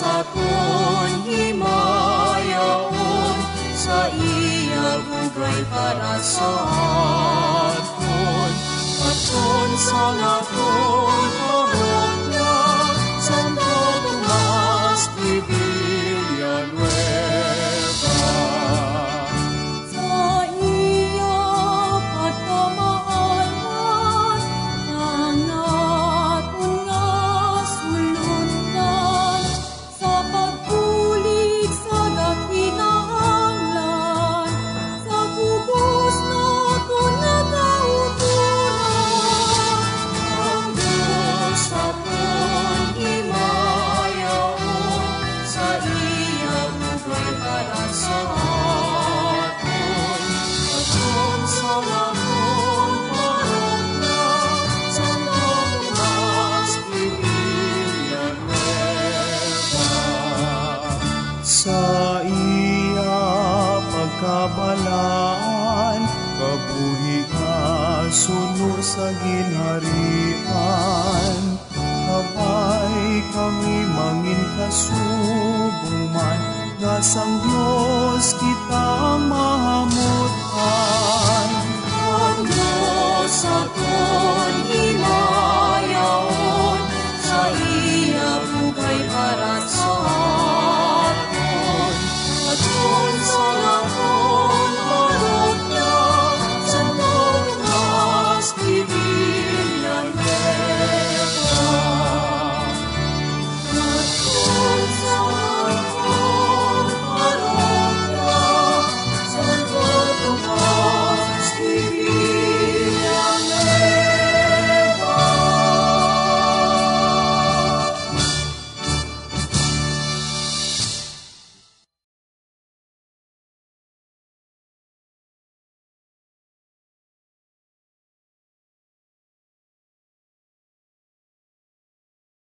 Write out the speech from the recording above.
aton himayaon sa iya bugay para sa aton. Aton sa aton parokya, Santo Tomas De Villanueva. Sa iya pagkamaalan, ang aton nga sulundan, sa pagpulig sa dakinahanglan, sa kubos na aton nga kauturan. Ang Diyos aton himayaon sa iya bugay para sa aton. Aton sa aton parokya, Santo Tomas De Villanueva. Sa iya pagkabalaan, kabuhian sunod sa ginharian. Kabay kami mangin kasubong man, dasang Diyos kita mahal.